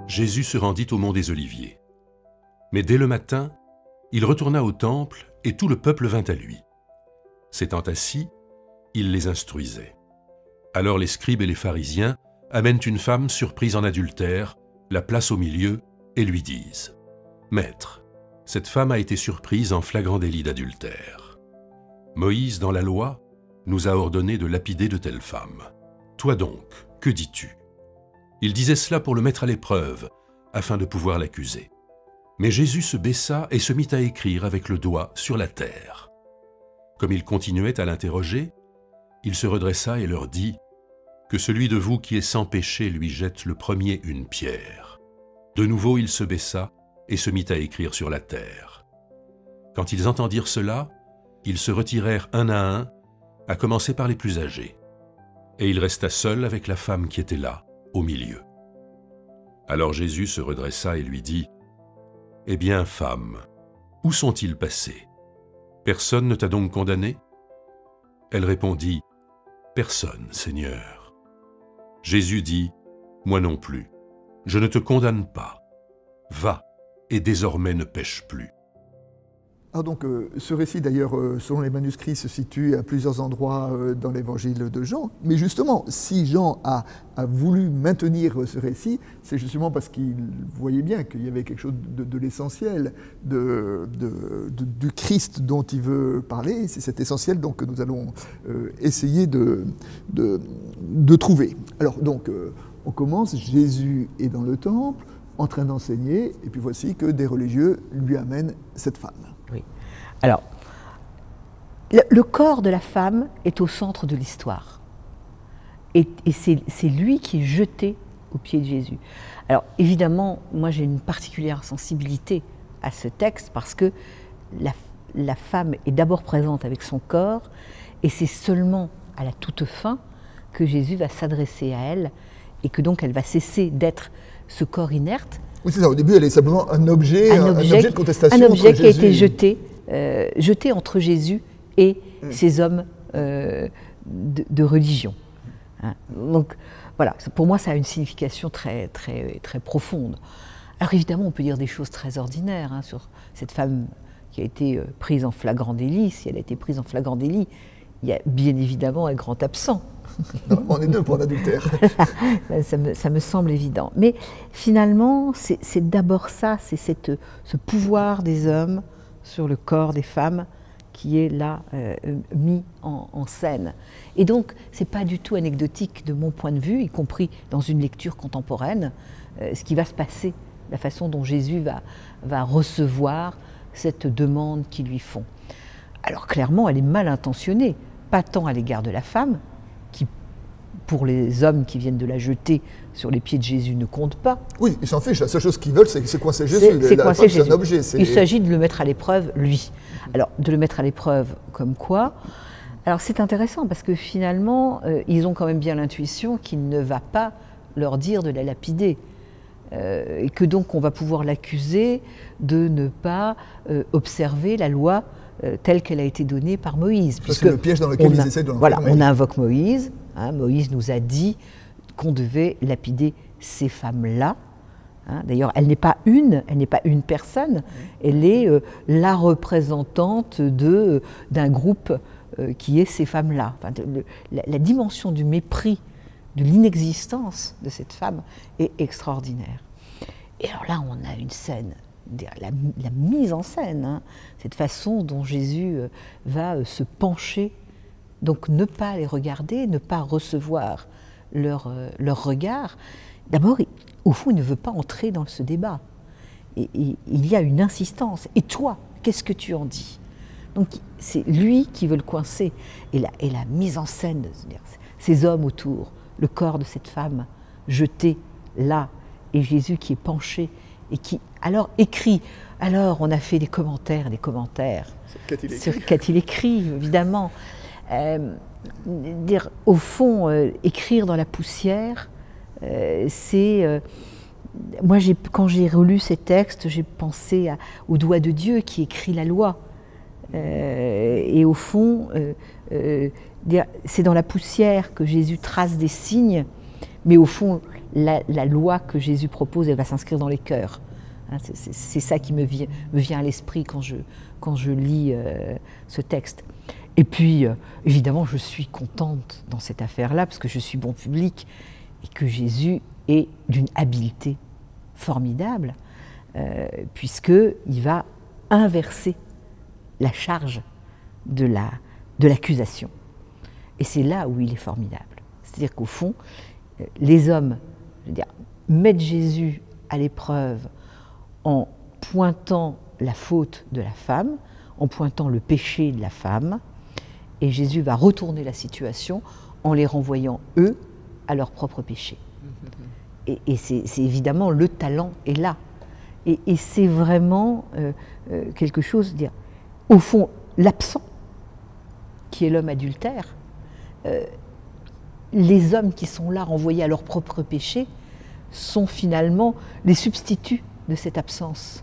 Jésus se rendit au mont des Oliviers. Mais dès le matin, il retourna au temple et tout le peuple vint à lui. S'étant assis, il les instruisait. Alors les scribes et les pharisiens amènent une femme surprise en adultère, la placent au milieu et lui disent « Maître, cette femme a été surprise en flagrant délit d'adultère. Moïse, dans la loi, nous a ordonné de lapider de telles femmes. Toi donc, que dis-tu » Il disait cela pour le mettre à l'épreuve, afin de pouvoir l'accuser. Mais Jésus se baissa et se mit à écrire avec le doigt sur la terre. Comme il continuait à l'interroger, il se redressa et leur dit « Que celui de vous qui est sans péché lui jette le premier une pierre. » De nouveau il se baissa et se mit à écrire sur la terre. Quand ils entendirent cela, ils se retirèrent un à un, à commencer par les plus âgés. Et il resta seul avec la femme qui était là, au milieu. Alors Jésus se redressa et lui dit « Eh bien, femme, où sont-ils passés? Personne ne t'a donc condamné ?» Elle répondit « Personne, Seigneur. » Jésus dit « Moi non plus, je ne te condamne pas. Va, et désormais ne pêche plus. » Alors donc, ce récit d'ailleurs, selon les manuscrits, se situe à plusieurs endroits dans l'évangile de Jean. Mais justement, si Jean a voulu maintenir ce récit, c'est justement parce qu'il voyait bien qu'il y avait quelque chose de l'essentiel, du Christ dont il veut parler. C'est cet essentiel donc, que nous allons essayer de trouver. Alors donc, on commence, Jésus est dans le temple, en train d'enseigner, et puis voici que des religieux lui amènent cette femme. Oui. Alors, le corps de la femme est au centre de l'histoire. Et c'est lui qui est jeté aux pieds de Jésus. Alors, évidemment, moi j'ai une particulière sensibilité à ce texte parce que la femme est d'abord présente avec son corps et c'est seulement à la toute fin que Jésus va s'adresser à elle et que donc elle va cesser d'être ce corps inerte. Oui, c'est ça. Au début, elle est simplement un objet de contestation. Un objet qui a été jeté entre Jésus et ces hommes de religion. Hein. Donc, voilà, pour moi, ça a une signification très, très, très profonde. Alors, évidemment, on peut dire des choses très ordinaires hein, sur cette femme qui a été prise en flagrant délit. Si elle a été prise en flagrant délit, il y a bien évidemment un grand absent. Non, on est deux pour l'adultère. Ça me semble évident. Mais finalement, c'est d'abord ça, c'est ce pouvoir des hommes sur le corps des femmes qui est là mis en scène. Et donc, ce n'est pas du tout anecdotique de mon point de vue, y compris dans une lecture contemporaine, ce qui va se passer, la façon dont Jésus va recevoir cette demande qu'ils lui font. Alors clairement, elle est mal intentionnée, pas tant à l'égard de la femme, qui, pour les hommes qui viennent de la jeter sur les pieds de Jésus, ne compte pas. Oui, ils s'en fichent. La seule chose qu'ils veulent, c'est coincer Jésus. C'est un objet. Il s'agit de le mettre à l'épreuve, lui. Alors, de le mettre à l'épreuve comme quoi? Alors, c'est intéressant parce que finalement, ils ont quand même bien l'intuition qu'il ne va pas leur dire de la lapider. Et que donc, on va pouvoir l'accuser de ne pas observer la loi telle qu'elle a été donnée par Moïse. C'est le piège dans lequel ils essaient de l'enfermer. Voilà, on invoque Moïse. Hein, Moïse nous a dit qu'on devait lapider ces femmes-là. Hein, d'ailleurs, elle n'est pas une personne, elle est la représentante d'un groupe qui est ces femmes-là. Enfin, la dimension du mépris, de l'inexistence de cette femme est extraordinaire. Et alors là, on a une scène, la mise en scène, hein, cette façon dont Jésus va se pencher, donc ne pas les regarder, ne pas recevoir leur regard. D'abord, au fond, il ne veut pas entrer dans ce débat. Et il y a une insistance. Et toi, qu'est-ce que tu en dis? Donc, c'est lui qui veut le coincer. Et la mise en scène, ces hommes autour, le corps de cette femme jeté là, et Jésus qui est penché et qui, alors, écrit. Alors, on a fait des commentaires. Sur qu'a-t-il écrit, évidemment. Au fond, écrire dans la poussière, c'est... moi, quand j'ai relu ces textes, j'ai pensé au doigt de Dieu qui écrit la loi. Et au fond, c'est dans la poussière que Jésus trace des signes, Mais au fond, la loi que Jésus propose, elle va s'inscrire dans les cœurs. Hein, c'est ça qui me vient à l'esprit quand je lis ce texte. Et puis, évidemment, je suis contente dans cette affaire-là, parce que je suis bon public, et que Jésus est d'une habileté formidable, puisqu'il va inverser la charge de l'accusation. Et c'est là où il est formidable. C'est-à-dire qu'au fond, les hommes, je veux dire, mettent Jésus à l'épreuve en pointant la faute de la femme, en pointant le péché de la femme, et Jésus va retourner la situation en les renvoyant, eux, à leur propre péché. Et c'est évidemment, le talent est là. Et c'est vraiment quelque chose, dire, au fond, l'absent, qui est l'homme adultère, les hommes qui sont là renvoyés à leur propre péché sont finalement les substituts de cette absence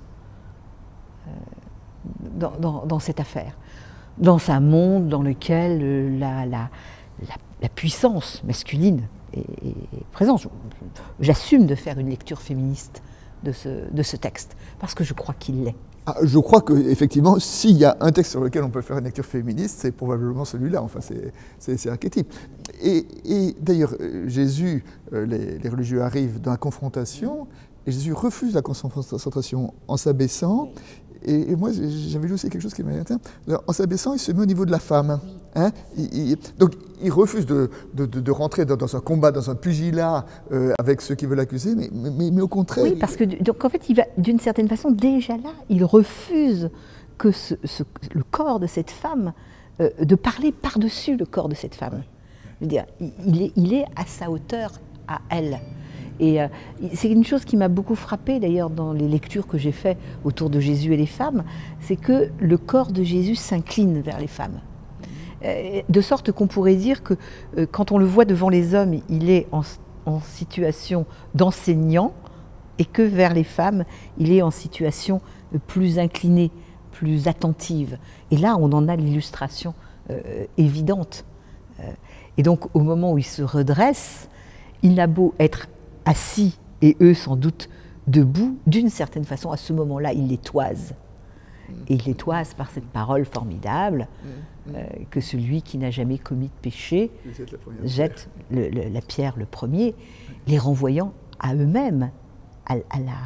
dans cette affaire. Dans un monde dans lequel la puissance masculine est présente. J'assume de faire une lecture féministe de ce texte, parce que je crois qu'il l'est. Ah, je crois qu'effectivement, s'il y a un texte sur lequel on peut faire une lecture féministe, c'est probablement celui-là, enfin c'est archétype. Et d'ailleurs, Jésus, les religieux arrivent dans la confrontation, et Jésus refuse la confrontation en s'abaissant. Et moi, j'avais lu aussi quelque chose qui m'a atteint. En s'abaissant, il se met au niveau de la femme. Hein, donc, il refuse de rentrer dans un combat, dans un pugilat avec ceux qui veulent l'accuser, mais au contraire... Oui, parce que, donc, en fait, il va, d'une certaine façon, déjà là, il refuse que le corps de cette femme, de parler par-dessus le corps de cette femme. Je veux dire, il est à sa hauteur, à elle. Et c'est une chose qui m'a beaucoup frappée d'ailleurs dans les lectures que j'ai faites autour de Jésus et les femmes, c'est que le corps de Jésus s'incline vers les femmes. De sorte qu'on pourrait dire que quand on le voit devant les hommes, il est en situation d'enseignant, et que vers les femmes, il est en situation plus inclinée, plus attentive. Et là, on en a l'illustration évidente. Et donc, au moment où il se redresse, il n'a beau être assis, et eux sans doute debout, d'une certaine façon, à ce moment-là, il les toise. Et il les toise par cette parole formidable, que celui qui n'a jamais commis de péché jette la pierre le premier, les renvoyant à eux-mêmes, à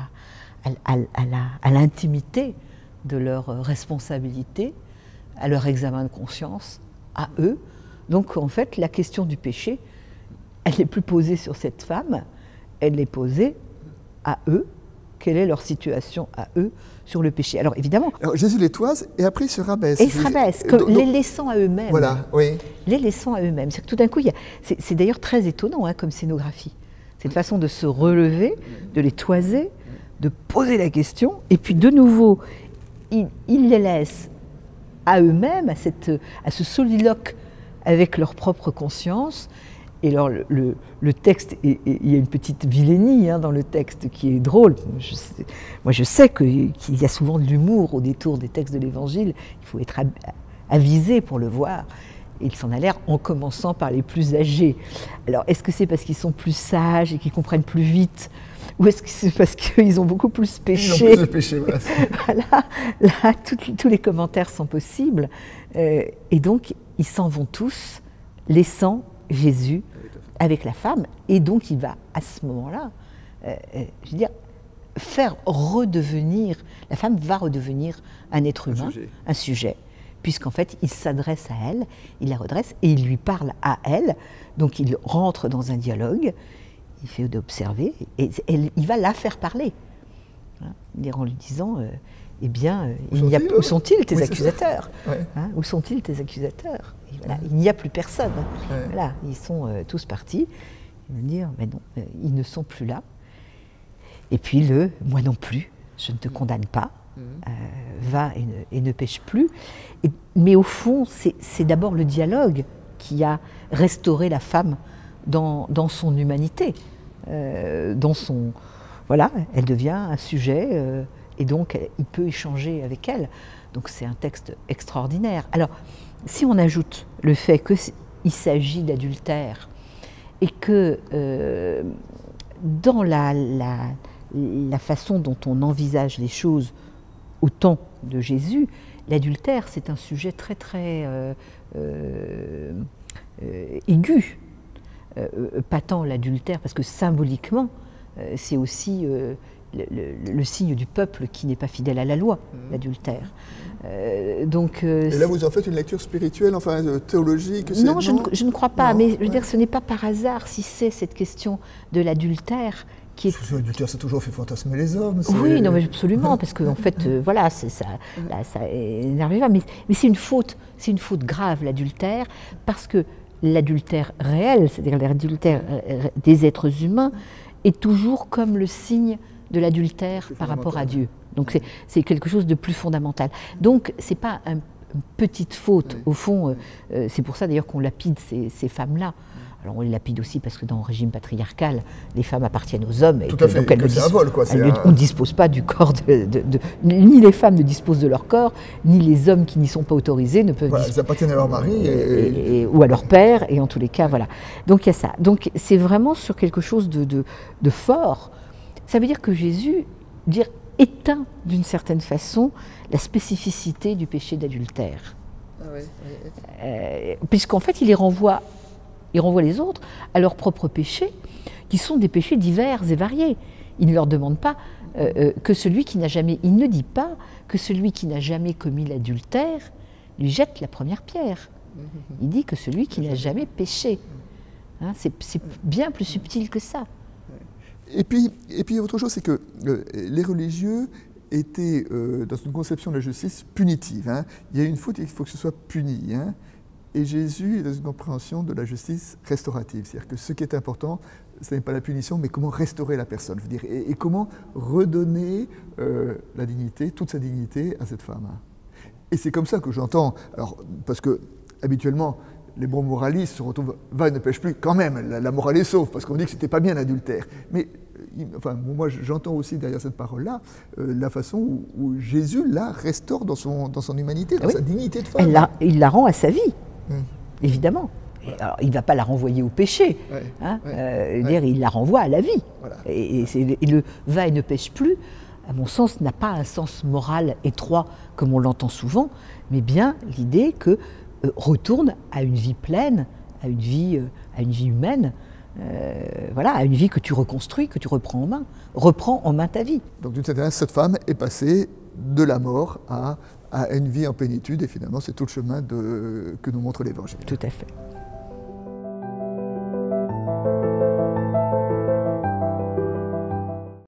l'intimité de leur responsabilité, à leur examen de conscience, à eux. Donc en fait, la question du péché, elle n'est plus posée sur cette femme, elle est posée à eux. Quelle est leur situation à eux sur le péché? Alors évidemment... Alors, Jésus les toise et après il se rabaisse. Et il se rabaisse, les laissant à eux-mêmes. Voilà, oui. Les laissant à eux-mêmes. C'est que tout d'un coup, c'est d'ailleurs très étonnant comme scénographie. Cette façon de se relever, de les toiser, de poser la question, et puis de nouveau, il les laisse à eux-mêmes, à ce soliloque avec leur propre conscience. Et alors, le texte, il y a une petite vilainie dans le texte qui est drôle. Moi, je sais qu'il y a souvent de l'humour au détour des textes de l'Évangile. Il faut être avisé pour le voir. Et il s'en a l'air en commençant par les plus âgés. Alors, est-ce que c'est parce qu'ils sont plus sages et qu'ils comprennent plus vite? Ou est-ce que c'est parce qu'ils ont beaucoup plus péché? Ils ont plus de péché, voilà. Voilà, là, tous les commentaires sont possibles. Et donc, ils s'en vont tous, laissant Jésus avec la femme, et donc il va à ce moment-là, je veux dire, faire redevenir, la femme va redevenir un être humain, un sujet, puisqu'en fait il s'adresse à elle, il la redresse et il lui parle à elle, donc il rentre dans un dialogue, il fait d'observer et il va la faire parler, en lui disant eh bien, où sont-ils tes accusateurs? Où sont-ils tes accusateurs? Et voilà, il n'y a plus personne. Voilà, ils sont tous partis. Ils vont dire, mais non, ils ne sont plus là. Et puis moi non plus, je ne te condamne pas, va et ne pêche plus. Mais au fond, c'est d'abord le dialogue qui a restauré la femme dans son humanité, voilà, elle devient un sujet. Et donc, il peut échanger avec elle. Donc, c'est un texte extraordinaire. Alors, si on ajoute le fait qu'il s'agit d'adultère et que dans la façon dont on envisage les choses au temps de Jésus, l'adultère, c'est un sujet très très aigu. Pas tant l'adultère, parce que symboliquement, c'est aussi le signe du peuple qui n'est pas fidèle à la loi, l'adultère. Et là, vous en faites une lecture spirituelle, enfin théologique? Non, je ne crois pas, non, mais je veux dire, ce n'est pas par hasard si c'est cette question de l'adultère qui est... L'adultère, ça a toujours fait fantasmer les hommes. Oui, non, mais absolument, parce qu'en fait, voilà, ça énerve pas, mais c'est une faute grave, l'adultère, parce que l'adultère réel, c'est-à-dire l'adultère des êtres humains, est toujours comme le signe de l'adultère par rapport à Dieu. Donc c'est quelque chose de plus fondamental. Donc c'est pas une petite faute, au fond, c'est pour ça d'ailleurs qu'on lapide ces femmes-là. Alors on les lapide aussi parce que dans le régime patriarcal, les femmes appartiennent aux hommes. Et tout à fait, donc c'est un vol, quoi. On ne dispose pas du corps ni les femmes ne disposent de leur corps, ni les hommes qui n'y sont pas autorisés ne peuvent... Voilà, ils appartiennent à leur mari. Ou à leur père, et en tous les cas, voilà. Donc il y a ça. Donc c'est vraiment sur quelque chose de fort. Ça veut dire que Jésus éteint d'une certaine façon la spécificité du péché d'adultère. Ah ouais. Puisqu'en fait, il renvoie les autres à leurs propres péchés, qui sont des péchés divers et variés. Il ne leur demande pas que celui qui n'a jamais... Il ne dit pas que celui qui n'a jamais commis l'adultère lui jette la première pierre. Il dit que celui qui n'a jamais péché. Hein, c'est bien plus subtil que ça. Et puis autre chose, c'est que les religieux étaient dans une conception de la justice punitive. Hein. Il y a une faute, il faut que ce soit puni. Hein. Et Jésus est dans une compréhension de la justice restaurative. C'est-à-dire que ce qui est important, ce n'est pas la punition, mais comment restaurer la personne. Je veux dire, et comment redonner la dignité, toute sa dignité à cette femme. Et c'est comme ça que j'entends, alors, parce que habituellement, les bons moralistes se retrouvent, va et ne pêche plus, quand même, la morale est sauve, parce qu'on dit que c'était pas bien l'adultère. Mais enfin, moi j'entends aussi derrière cette parole-là la façon où Jésus la restaure dans son humanité, dans sa dignité de femme. Il la rend à sa vie, évidemment. Alors, il ne va pas la renvoyer au péché, il la renvoie à la vie. Voilà. Et le va et ne pêche plus, à mon sens, n'a pas un sens moral étroit comme on l'entend souvent, mais bien l'idée que retourne à une vie pleine, à une vie humaine, à une vie que tu reconstruis, que tu reprends en main ta vie. Donc d'une certaine manière, cette femme est passée de la mort à une vie en plénitude, et finalement c'est tout le chemin que nous montre l'Évangile. Tout à fait.